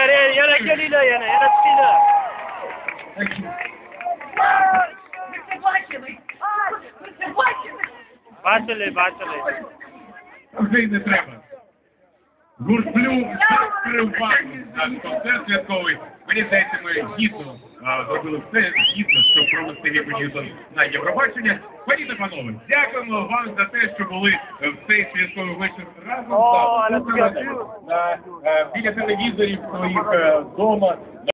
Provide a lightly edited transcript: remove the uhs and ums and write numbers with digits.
Yana geliyor yana çıkıyor. Бачили. Вже й не треба. Гуртлю наш концерт святковий. Мені здається, ми гідно зробили все гідно, щоб провести Віку Ньютон на Євробачення. Пані та панове, дякуємо вам за те, що були в цей святковий вечір разом біля телевізорів своїх вдома.